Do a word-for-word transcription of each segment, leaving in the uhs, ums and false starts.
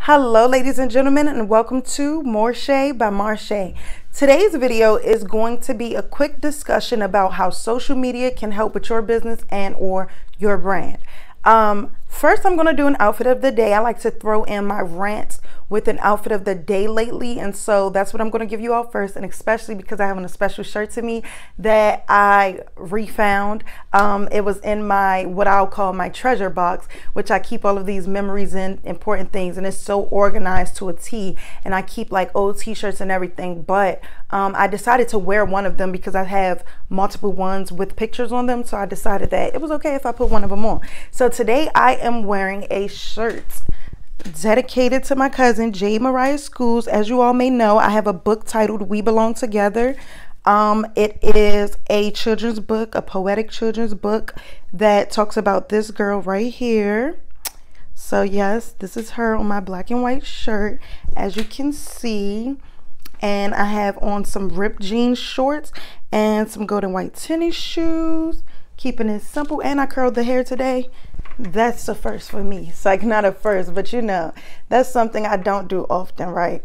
Hello ladies and gentlemen, and welcome to More Shay by Marshay. Today's video is going to be a quick discussion about how social media can help with your business and or your brand. Um, first, I'm going to do an outfit of the day. I like to throw in my rants with an outfit of the day lately, and so that's what I'm going to give you all first, and especially because I have a special shirt to me that I refound. Um, it was in my, what I'll call my treasure box, which I keep all of these memories and important things, and it's so organized to a T, and I keep like old t-shirts and everything, but um, I decided to wear one of them because I have multiple ones with pictures on them, so I decided that it was okay if I put one of them on. So today I am wearing a shirt dedicated to my cousin J. Mariah Schools. As you all may know, I have a book titled We Belong Together. Um, it is a children's book, a poetic children's book that talks about this girl right here. So yes, this is her on my black and white shirt, as you can see. And I have on some ripped jean shorts and some golden white tennis shoes, keeping it simple. And I curled the hair today. That's a first for me. It's like not a first, but you know, that's something I don't do often, right?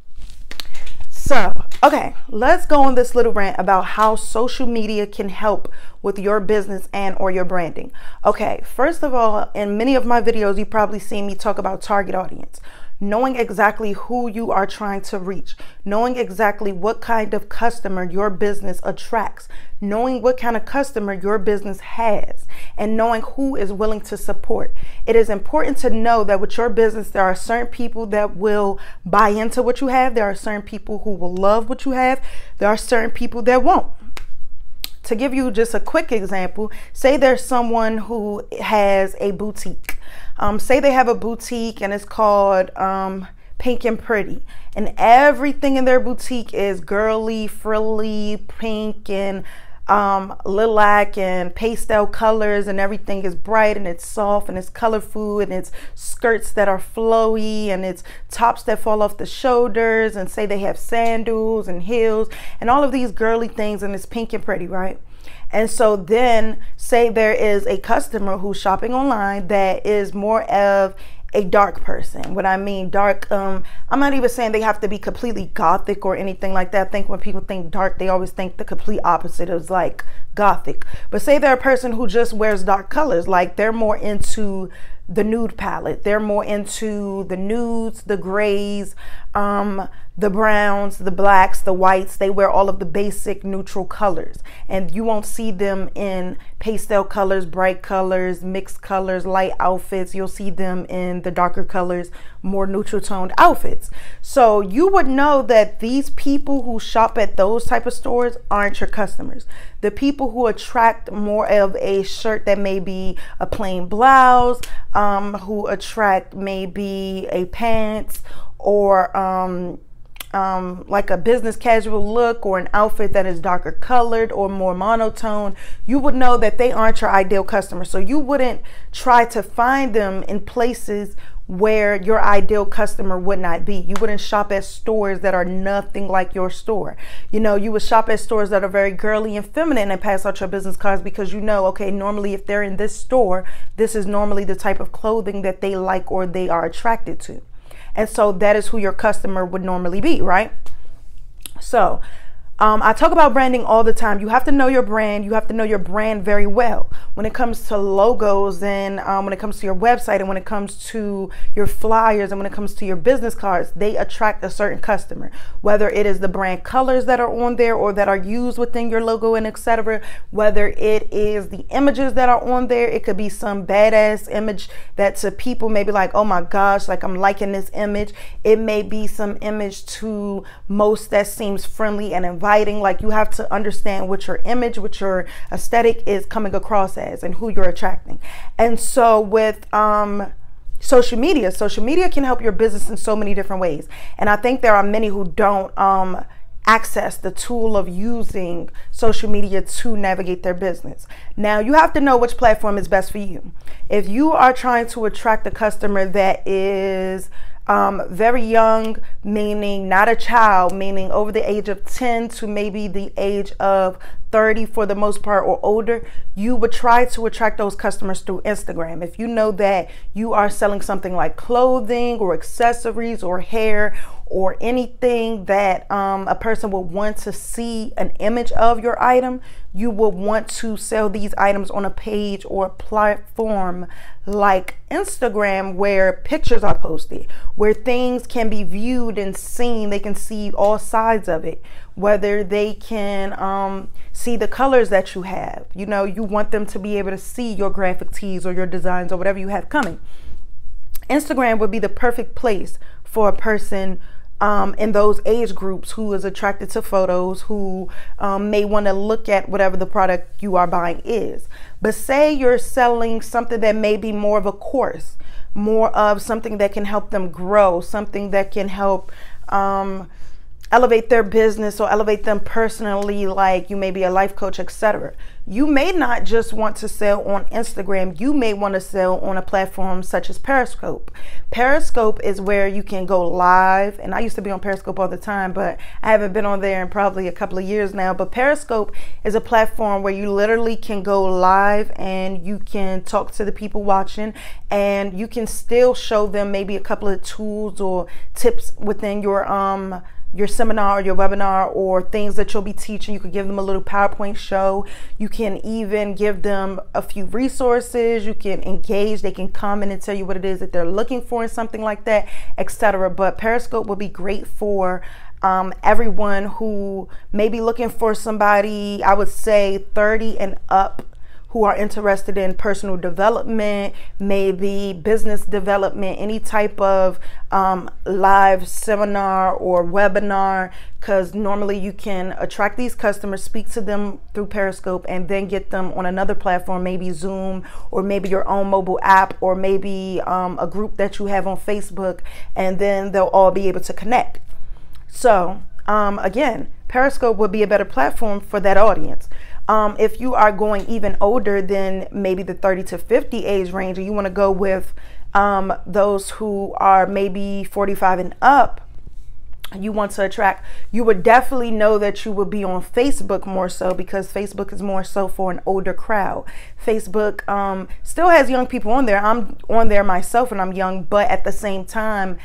So, okay, let's go on this little rant about how social media can help with your business and or your branding. Okay, first of all, in many of my videos, you probably seen me talk about target audience. Knowing exactly who you are trying to reach, knowing exactly what kind of customer your business attracts, knowing what kind of customer your business has, and knowing who is willing to support. It is important to know that with your business, there are certain people that will buy into what you have. There are certain people who will love what you have. There are certain people that won't. To give you just a quick example, say there's someone who has a boutique. Um, say they have a boutique and it's called um, Pink and Pretty, and everything in their boutique is girly, frilly, pink and um, lilac and pastel colors, and everything is bright and it's soft and it's colorful, and it's skirts that are flowy and it's tops that fall off the shoulders, and say they have sandals and heels and all of these girly things, and it's pink and pretty, right? And so then say there is a customer who's shopping online that is more of a dark person. What I mean dark, um, I'm not even saying they have to be completely gothic or anything like that. I think when people think dark, they always think the complete opposite is like gothic. But say they're a person who just wears dark colors, like they're more into the nude palette. They're more into the nudes, the grays, um, the browns, the blacks, the whites. They wear all of the basic neutral colors, and you won't see them in pastel colors, bright colors, mixed colors, light outfits. You'll see them in the darker colors, more neutral toned outfits. So you would know that these people who shop at those type of stores aren't your customers. The people who attract more of a shirt that may be a plain blouse, um, who attract maybe a pants or um, um, like a business casual look, or an outfit that is darker colored or more monotone, you would know that they aren't your ideal customer. So you wouldn't try to find them in places where your ideal customer would not be. You wouldn't shop at stores that are nothing like your store. You know, you would shop at stores that are very girly and feminine and pass out your business cards, because you know, okay, normally if they're in this store, this is normally the type of clothing that they like or they are attracted to. And so that is who your customer would normally be, right? So Um, I talk about branding all the time. You have to know your brand. You have to know your brand very well. When it comes to logos, and um, when it comes to your website, and when it comes to your flyers, and when it comes to your business cards, they attract a certain customer. Whether it is the brand colors that are on there or that are used within your logo and et cetera. Whether it is the images that are on there, it could be some badass image that to people may be like, oh my gosh, like I'm liking this image. It may be some image to most that seems friendly and inviting. Like you have to understand what your image, what your aesthetic is coming across as, and who you're attracting. And so with um, social media, social media can help your business in so many different ways. And I think there are many who don't um, access the tool of using social media to navigate their business. Now you have to know which platform is best for you. If you are trying to attract a customer that is Um, very young, meaning not a child, meaning over the age of ten to maybe the age of thirty for the most part or older, you would try to attract those customers through Instagram. If you know that you are selling something like clothing or accessories or hair or anything that um, a person will want to see an image of your item, you will want to sell these items on a page or a platform like Instagram, where pictures are posted, where things can be viewed and seen. They can see all sides of it, whether they can um, see the colors that you have. You know, you want them to be able to see your graphic tees or your designs or whatever you have coming. Instagram would be the perfect place for a person Um, in those age groups who is attracted to photos, who um, may want to look at whatever the product you are buying is. But say you're selling something that may be more of a course, more of something that can help them grow, something that can help um, elevate their business or elevate them personally, like you may be a life coach, et cetera. You may not just want to sell on Instagram. You may want to sell on a platform such as Periscope. Periscope is where you can go live. And I used to be on Periscope all the time, but I haven't been on there in probably a couple of years now. But Periscope is a platform where you literally can go live and you can talk to the people watching, and you can still show them maybe a couple of tools or tips within your um your seminar or your webinar or things that you'll be teaching. You could give them a little PowerPoint show. You can even give them a few resources. You can engage. They can comment and tell you what it is that they're looking for and something like that, et cetera. But Periscope will be great for um, everyone who may be looking for somebody, I would say thirty and up, who are interested in personal development, maybe business development, any type of um, live seminar or webinar, because normally you can attract these customers, speak to them through Periscope, and then get them on another platform, maybe Zoom, or maybe your own mobile app, or maybe um, a group that you have on Facebook, and then they'll all be able to connect. So um, again, Periscope would be a better platform for that audience. Um, if you are going even older than maybe the thirty to fifty age range, and you want to go with um, those who are maybe forty-five and up, you want to attract, you would definitely know that you would be on Facebook more so, because Facebook is more so for an older crowd. Facebook um, still has young people on there. I'm on there myself and I'm young, but at the same time,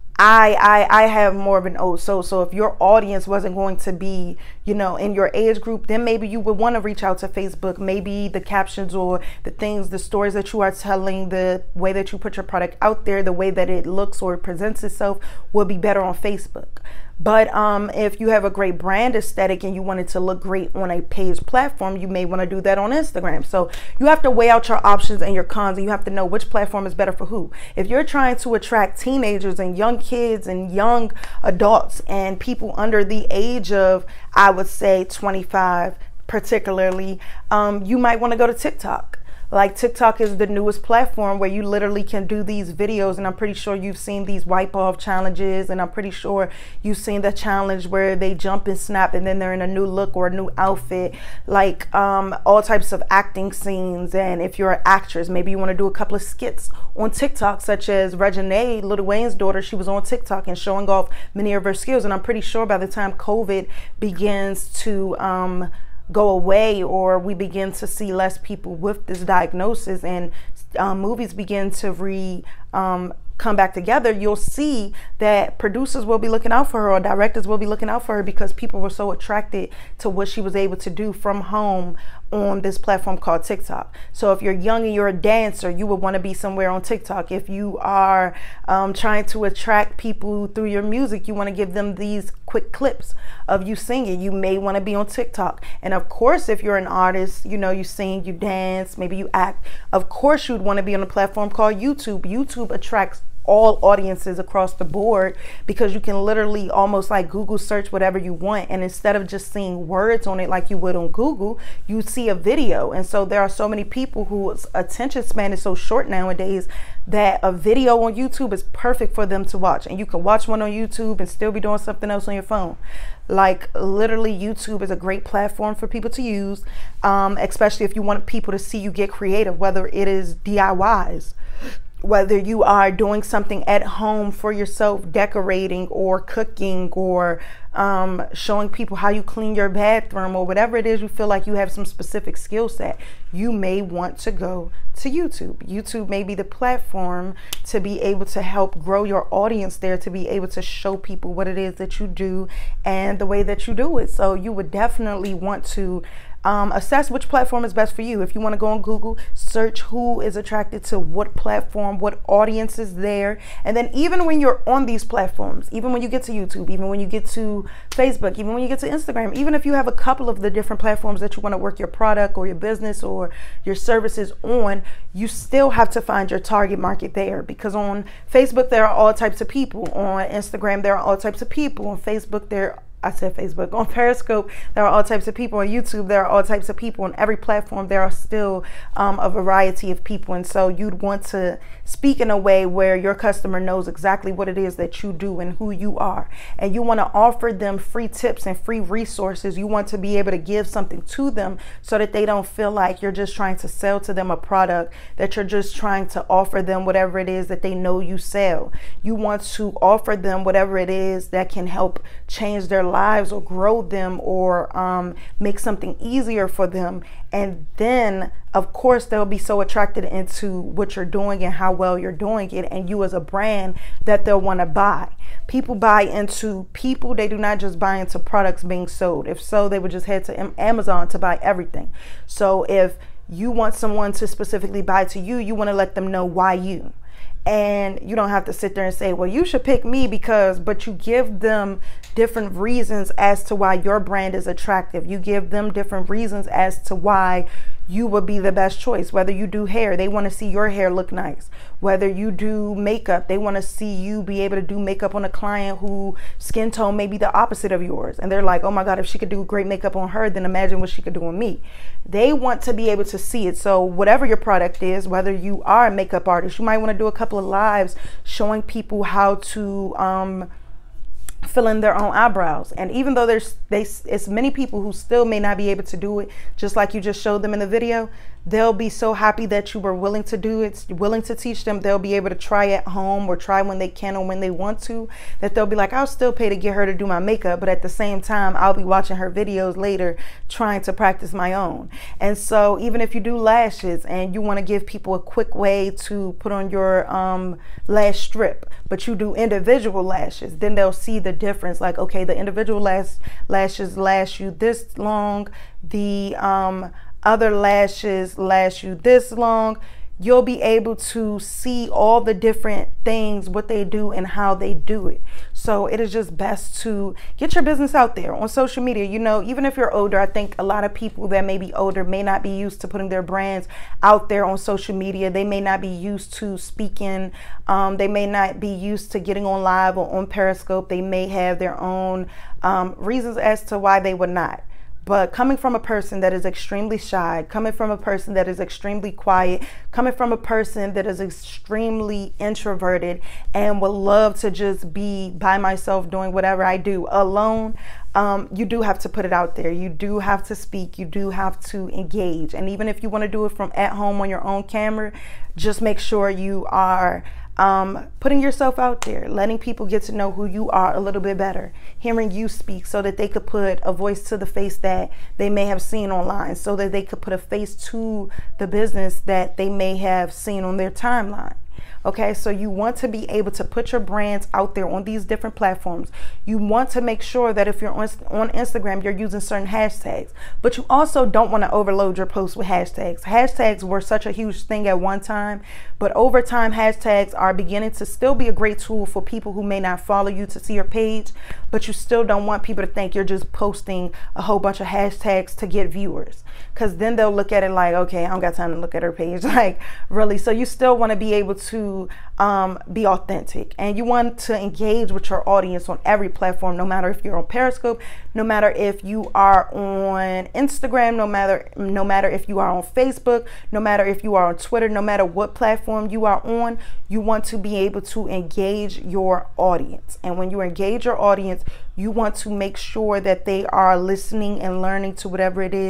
I, I I have more of an old soul. So if your audience wasn't going to be, you know, in your age group, then maybe you would want to reach out to Facebook. Maybe the captions or the things, the stories that you are telling, the way that you put your product out there, the way that it looks or presents itself will be better on Facebook. But um, if you have a great brand aesthetic and you want it to look great on a page platform, you may want to do that on Instagram. So you have to weigh out your options and your cons, and you have to know which platform is better for who. If you're trying to attract teenagers and young kids and young adults and people under the age of, I would say twenty-five particularly, um, you might want to go to TikTok. Like TikTok is the newest platform where you literally can do these videos, and I'm pretty sure you've seen these wipe off challenges, and I'm pretty sure you've seen the challenge where they jump and snap and then they're in a new look or a new outfit, like um, all types of acting scenes. And if you're an actress, maybe you want to do a couple of skits on TikTok, such as Reginae, Lil Wayne's daughter. She was on TikTok and showing off many of her skills, and I'm pretty sure by the time COVID begins to um, go away, or we begin to see less people with this diagnosis, and um, movies begin to re um, come back together, you'll see that producers will be looking out for her, or directors will be looking out for her, because people were so attracted to what she was able to do from home on this platform called TikTok. So if you're young and you're a dancer, you would want to be somewhere on TikTok. If you are um, trying to attract people through your music, you want to give them these quick clips of you singing, you may want to be on TikTok. And of course, if you're an artist, you know, you sing, you dance, maybe you act, of course you'd want to be on a platform called YouTube. YouTube attracts all audiences across the board, because you can literally almost like Google search whatever you want, and instead of just seeing words on it like you would on Google, you see a video. And so there are so many people whose attention span is so short nowadays that a video on YouTube is perfect for them to watch, and you can watch one on YouTube and still be doing something else on your phone. Like literally, YouTube is a great platform for people to use, um, especially if you want people to see you get creative, whether it is D I Ys, whether you are doing something at home for yourself, decorating or cooking, or um, showing people how you clean your bathroom, or whatever it is you feel like you have some specific skill set, you may want to go to YouTube. YouTube may be the platform to be able to help grow your audience there, to be able to show people what it is that you do and the way that you do it. So you would definitely want to Um, assess which platform is best for you. If you want to go on Google, search who is attracted to what platform, what audience is there. And then even when you're on these platforms, even when you get to YouTube, even when you get to Facebook, even when you get to Instagram, even if you have a couple of the different platforms that you want to work your product or your business or your services on, you still have to find your target market there. Because on Facebook, there are all types of people. On Instagram, there are all types of people. On Facebook, there I said Facebook. On Periscope, there are all types of people. On YouTube, there are all types of people. On every platform, there are still um, a variety of people. And so you'd want to speak in a way where your customer knows exactly what it is that you do and who you are. And you want to offer them free tips and free resources. You want to be able to give something to them so that they don't feel like you're just trying to sell to them a product, that you're just trying to offer them whatever it is that they know you sell. You want to offer them whatever it is that can help change their lives or grow them or um, make something easier for them. And then of course they'll be so attracted into what you're doing and how well you're doing it, and you as a brand, that they'll want to buy. People buy into people. They do not just buy into products being sold. If so, they would just head to Amazon to buy everything. So if you want someone to specifically buy to you, you want to let them know why you. And you don't have to sit there and say, well, you should pick me because, but you give them different reasons as to why your brand is attractive. You give them different reasons as to why you would be the best choice. Whether you do hair, they want to see your hair look nice. Whether you do makeup, they want to see you be able to do makeup on a client whose skin tone may be the opposite of yours. And they're like, oh my God, if she could do great makeup on her, then imagine what she could do on me. They want to be able to see it. So whatever your product is, whether you are a makeup artist, you might want to do a couple of lives showing people how to um, fill in their own eyebrows. And even though there's they, it's many people who still may not be able to do it, just like you just showed them in the video, they'll be so happy that you were willing to do it, willing to teach them. They'll be able to try at home or try when they can or when they want to, that they'll be like, I'll still pay to get her to do my makeup, but at the same time, I'll be watching her videos later trying to practice my own. And so even if you do lashes and you want to give people a quick way to put on your um, lash strip, but you do individual lashes, then they'll see the difference. Like, okay, the individual lash, lashes last you this long, the um, other lashes last you this long. You'll be able to see all the different things, what they do and how they do it. So it is just best to get your business out there on social media. You know, even if you're older, I think a lot of people that may be older may not be used to putting their brands out there on social media. They may not be used to speaking. Um, they may not be used to getting on live or on Periscope. They may have their own um, reasons as to why they would not. But coming from a person that is extremely shy, coming from a person that is extremely quiet, coming from a person that is extremely introverted and would love to just be by myself doing whatever I do alone, um, you do have to put it out there. You do have to speak. You do have to engage. And even if you want to do it from at home on your own camera, just make sure you are Um, putting yourself out there, letting people get to know who you are a little bit better, hearing you speak so that they could put a voice to the face that they may have seen online, so that they could put a face to the business that they may have seen on their timeline. Okay, so you want to be able to put your brands out there on these different platforms. You want to make sure that if you're on, on Instagram, you're using certain hashtags, but you also don't want to overload your posts with hashtags. Hashtags were such a huge thing at one time, but over time, hashtags are beginning to still be a great tool for people who may not follow you to see your page, but you still don't want people to think you're just posting a whole bunch of hashtags to get viewers, because then they'll look at it like, okay, I don't got time to look at her page. Like, really? So you still want to be able to um, be authentic, and you want to engage with your audience on every platform, no matter if you're on Periscope, no matter if you are on Instagram, no matter no matter if you are on Facebook, no matter if you are on Twitter, no matter what platform you are on. You want to be able to engage your audience, and when you engage your audience, you want to make sure that they are listening and learning to whatever it is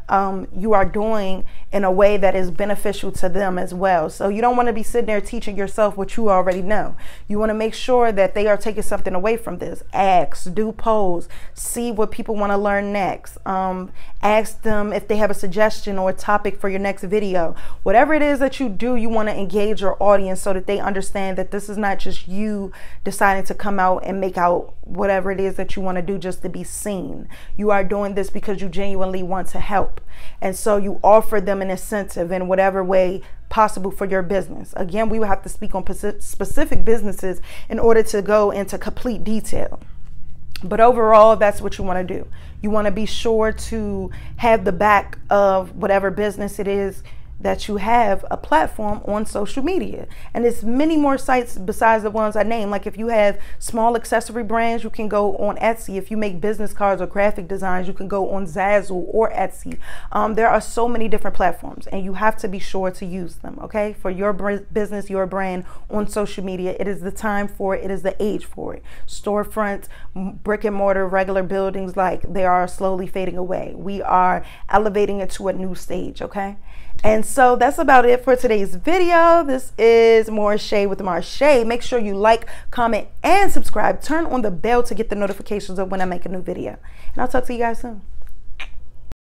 um, you are doing in a way that is beneficial to them as well. So you don't want to be sitting there teaching yourself what you already know. You want to make sure that they are taking something away from this. Ask, do polls, see what people want to learn next. Um, ask them if they have a suggestion or a topic for your next video. Whatever it is that you do, you want to engage your audience so that they understand that this is not just you deciding to come out and make out whatever it is that you want to do just to be seen. You are doing this because you genuinely want to help. And so you offer them an incentive in whatever way possible for your business. Again, we will have to speak on specific businesses in order to go into complete detail. But overall, that's what you want to do. You want to be sure to have the back of whatever business it is that you have a platform on social media. And there's many more sites besides the ones I named. Like if you have small accessory brands, you can go on Etsy. If you make business cards or graphic designs, you can go on Zazzle or Etsy. Um, there are so many different platforms, and you have to be sure to use them, okay? For your business, your brand on social media, it is the time for it. It is the age for it. Storefronts, brick and mortar, regular buildings, like they are slowly fading away. We are elevating it to a new stage, okay? And so that's about it for today's video. This is More Shay with Marshay. Make sure you like, comment, and subscribe. Turn on the bell to get the notifications of when I make a new video. And I'll talk to you guys soon.